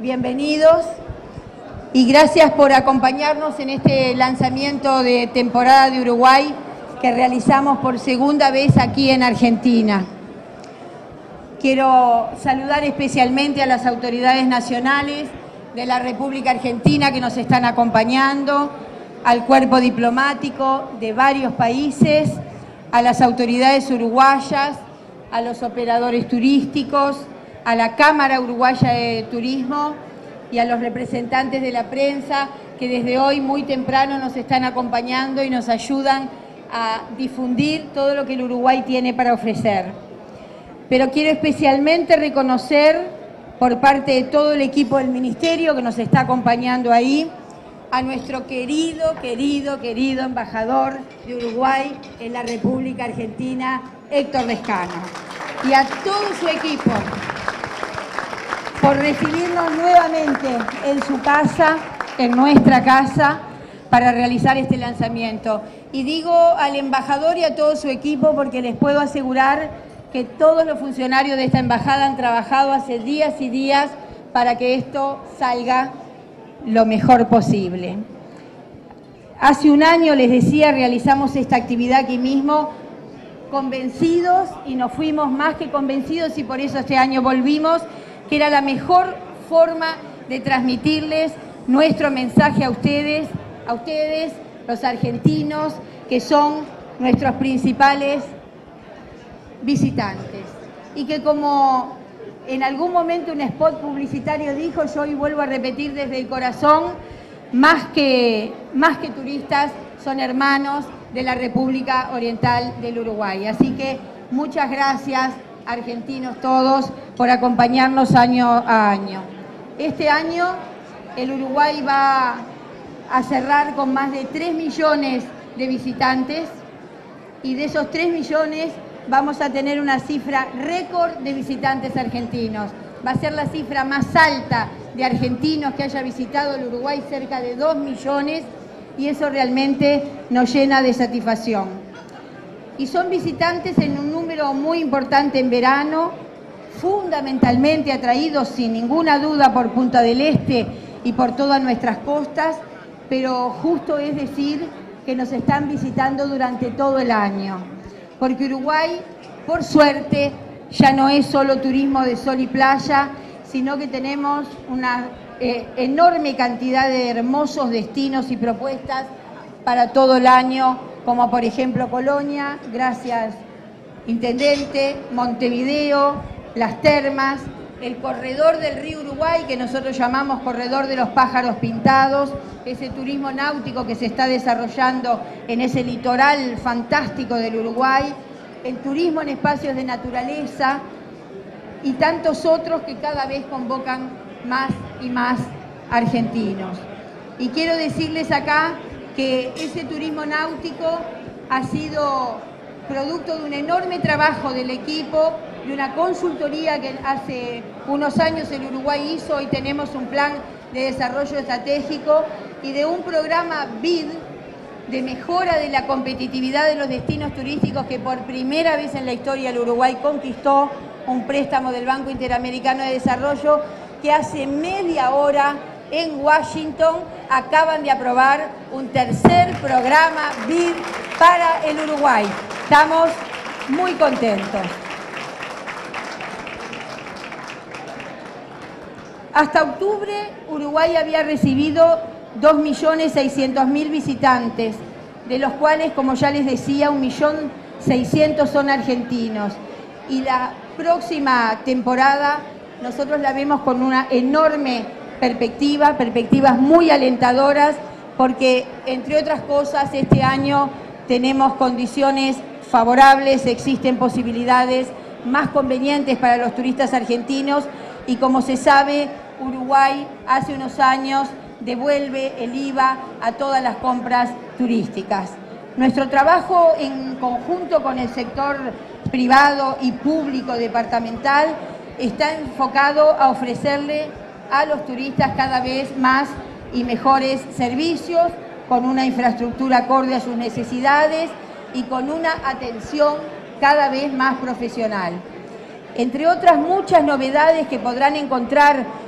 bienvenidos y gracias por acompañarnos en este lanzamiento de temporada de Uruguay que realizamos por segunda vez aquí en Argentina. Quiero saludar especialmente a las autoridades nacionales de la República Argentina que nos están acompañando, al cuerpo diplomático de varios países, a las autoridades uruguayas, a los operadores turísticos, a la Cámara Uruguaya de Turismo y a los representantes de la prensa que desde hoy muy temprano nos están acompañando y nos ayudan a difundir todo lo que el Uruguay tiene para ofrecer. Pero quiero especialmente reconocer por parte de todo el equipo del Ministerio que nos está acompañando ahí, a nuestro querido embajador de Uruguay en la República Argentina, Héctor Lescano, y a todo su equipo por recibirnos nuevamente en su casa, en nuestra casa, para realizar este lanzamiento. Y digo al embajador y a todo su equipo porque les puedo asegurar que todos los funcionarios de esta embajada han trabajado hace días y días para que esto salga lo mejor posible. Hace un año, les decía, realizamos esta actividad aquí mismo, convencidos, y nos fuimos más que convencidos, y por eso este año volvimos, que era la mejor forma de transmitirles nuestro mensaje a ustedes, los argentinos, que son nuestros principales visitantes. Y que como en algún momento un spot publicitario dijo, yo hoy vuelvo a repetir desde el corazón, más que turistas, son hermanos de la República Oriental del Uruguay. Así que muchas gracias, argentinos todos, por acompañarnos año a año. Este año el Uruguay va a cerrar con más de 3 millones de visitantes y de esos 3 millones vamos a tener una cifra récord de visitantes argentinos. Va a ser la cifra más alta de argentinos que haya visitado el Uruguay, cerca de 2 millones, y eso realmente nos llena de satisfacción. Y son visitantes en un número muy importante en verano, fundamentalmente atraídos sin ninguna duda por Punta del Este y por todas nuestras costas, pero justo es decir que nos están visitando durante todo el año. Porque Uruguay, por suerte, ya no es solo turismo de sol y playa, sino que tenemos una enorme cantidad de hermosos destinos y propuestas para todo el año, como por ejemplo Colonia, gracias Intendente, Montevideo, las termas, el corredor del río Uruguay, que nosotros llamamos Corredor de los Pájaros Pintados, ese turismo náutico que se está desarrollando en ese litoral fantástico del Uruguay, el turismo en espacios de naturaleza y tantos otros que cada vez convocan más y más argentinos. Y quiero decirles acá que ese turismo náutico ha sido producto de un enorme trabajo del equipo, de una consultoría que hace unos años el Uruguay hizo. Hoy tenemos un plan de desarrollo estratégico y de un programa BID de mejora de la competitividad de los destinos turísticos que por primera vez en la historia el Uruguay conquistó un préstamo del Banco Interamericano de Desarrollo que hace media hora en Washington acaban de aprobar un tercer programa BID para el Uruguay. Estamos muy contentos. Hasta octubre, Uruguay había recibido 2.600.000 visitantes, de los cuales, como ya les decía, 1.600.000 son argentinos. Y la próxima temporada nosotros la vemos con una enorme perspectivas muy alentadoras, porque, entre otras cosas, este año tenemos condiciones favorables, existen posibilidades más convenientes para los turistas argentinos y, como se sabe, Uruguay hace unos años devuelve el IVA a todas las compras turísticas. Nuestro trabajo en conjunto con el sector privado y público departamental está enfocado a ofrecerle a los turistas cada vez más y mejores servicios, con una infraestructura acorde a sus necesidades y con una atención cada vez más profesional. Entre otras muchas novedades que podrán encontrar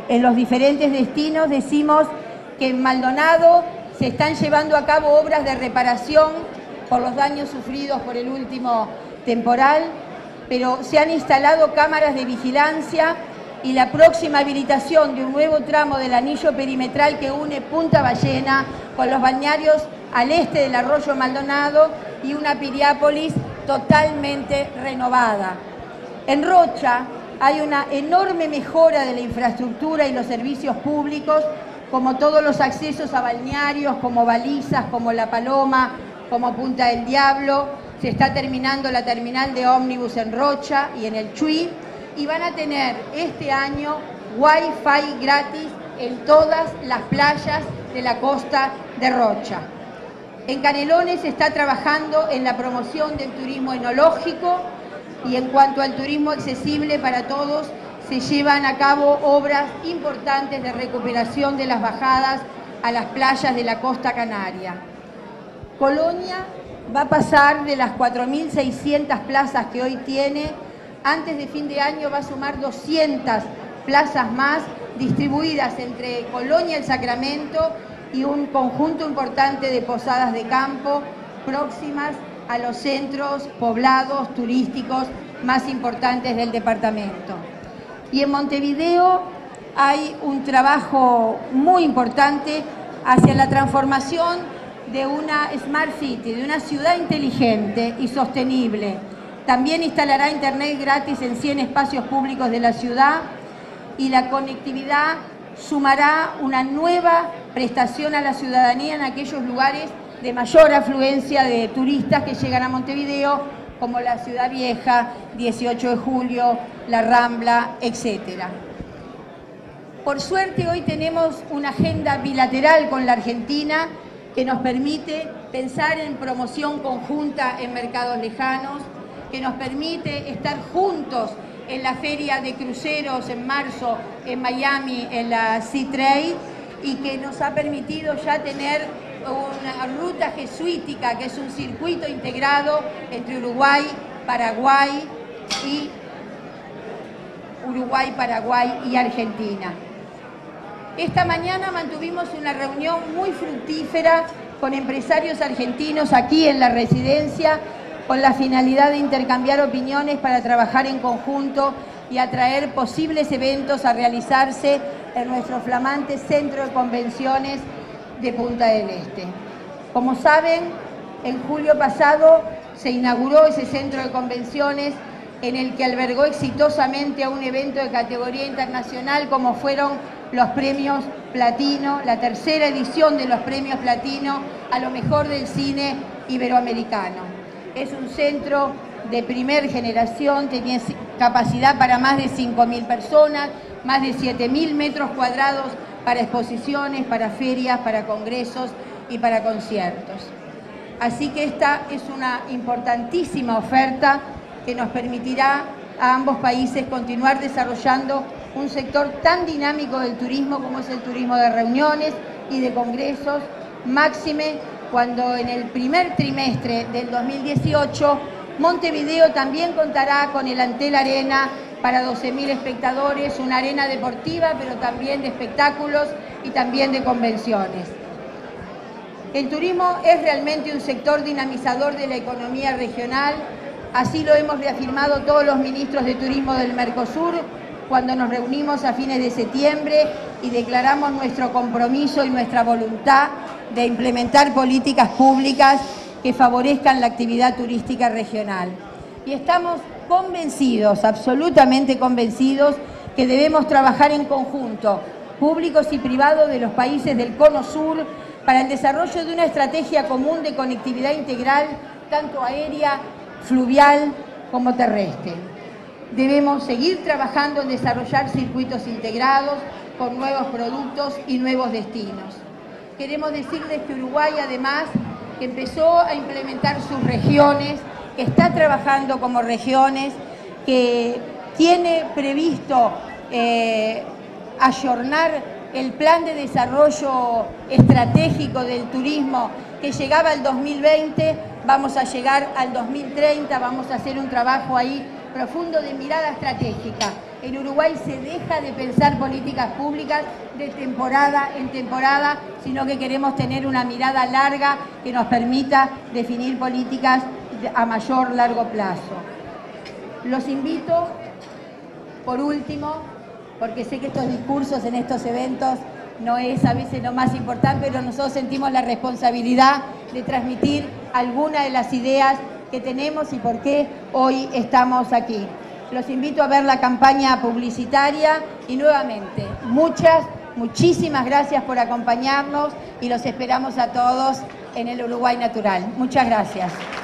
en los diferentes destinos, decimos que en Maldonado se están llevando a cabo obras de reparación por los daños sufridos por el último temporal, pero se han instalado cámaras de vigilancia y la próxima habilitación de un nuevo tramo del anillo perimetral que une Punta Ballena con los balnearios al este del arroyo Maldonado y una Piriápolis totalmente renovada. En Rocha hay una enorme mejora de la infraestructura y los servicios públicos, como todos los accesos a balnearios, como Balizas, como La Paloma, como Punta del Diablo. Se está terminando la terminal de ómnibus en Rocha y en el Chuy, y van a tener este año Wi-Fi gratis en todas las playas de la costa de Rocha. En Canelones se está trabajando en la promoción del turismo enológico y en cuanto al turismo accesible para todos, se llevan a cabo obras importantes de recuperación de las bajadas a las playas de la costa canaria. Colonia va a pasar de las 4.600 plazas que hoy tiene. Antes de fin de año va a sumar 200 plazas más distribuidas entre Colonia, El Sacramento y un conjunto importante de posadas de campo próximas a los centros poblados turísticos más importantes del departamento. Y en Montevideo hay un trabajo muy importante hacia la transformación de una Smart City, de una ciudad inteligente y sostenible. También instalará internet gratis en 100 espacios públicos de la ciudad y la conectividad sumará una nueva prestación a la ciudadanía en aquellos lugares de mayor afluencia de turistas que llegan a Montevideo, como la Ciudad Vieja, 18 de Julio, La Rambla, etc. Por suerte hoy tenemos una agenda bilateral con la Argentina que nos permite pensar en promoción conjunta en mercados lejanos, que nos permite estar juntos en la feria de cruceros en marzo en Miami, en la Sea Trade, y que nos ha permitido ya tener una ruta jesuítica, que es un circuito integrado entre Uruguay, Paraguay y Argentina. Esta mañana mantuvimos una reunión muy fructífera con empresarios argentinos aquí en la residencia, con la finalidad de intercambiar opiniones para trabajar en conjunto y atraer posibles eventos a realizarse en nuestro flamante centro de convenciones de Punta del Este. Como saben, en julio pasado se inauguró ese centro de convenciones en el que albergó exitosamente a un evento de categoría internacional como fueron los premios Platino, la tercera edición de los premios Platino a lo mejor del cine iberoamericano. Es un centro de primer generación, tenía capacidad para más de 5.000 personas, más de 7.000 metros cuadrados para exposiciones, para ferias, para congresos y para conciertos. Así que esta es una importantísima oferta que nos permitirá a ambos países continuar desarrollando un sector tan dinámico del turismo como es el turismo de reuniones y de congresos, máxime cuando en el primer trimestre del 2018 Montevideo también contará con el Antel Arena para 12.000 espectadores, una arena deportiva, pero también de espectáculos y también de convenciones. El turismo es realmente un sector dinamizador de la economía regional, así lo hemos reafirmado todos los ministros de turismo del Mercosur cuando nos reunimos a fines de septiembre y declaramos nuestro compromiso y nuestra voluntad de implementar políticas públicas que favorezcan la actividad turística regional. Y estamos convencidos, absolutamente convencidos, que debemos trabajar en conjunto, públicos y privados de los países del Cono Sur, para el desarrollo de una estrategia común de conectividad integral, tanto aérea, fluvial como terrestre. Debemos seguir trabajando en desarrollar circuitos integrados con nuevos productos y nuevos destinos. Queremos decirles que Uruguay, además, que empezó a implementar sus regiones, que está trabajando como regiones, que tiene previsto ayornar el plan de desarrollo estratégico del turismo que llegaba al 2020, vamos a llegar al 2030, vamos a hacer un trabajo ahí profundo de mirada estratégica En Uruguay se deja de pensar políticas públicas de temporada en temporada, sino que queremos tener una mirada larga que nos permita definir políticas a mayor largo plazo. Los invito, por último, porque sé que estos discursos en estos eventos no es a veces lo más importante, pero nosotros sentimos la responsabilidad de transmitir algunas de las ideas que tenemos y por qué hoy estamos aquí. Los invito a ver la campaña publicitaria y nuevamente, muchísimas gracias por acompañarnos y los esperamos a todos en el Uruguay Natural. Muchas gracias.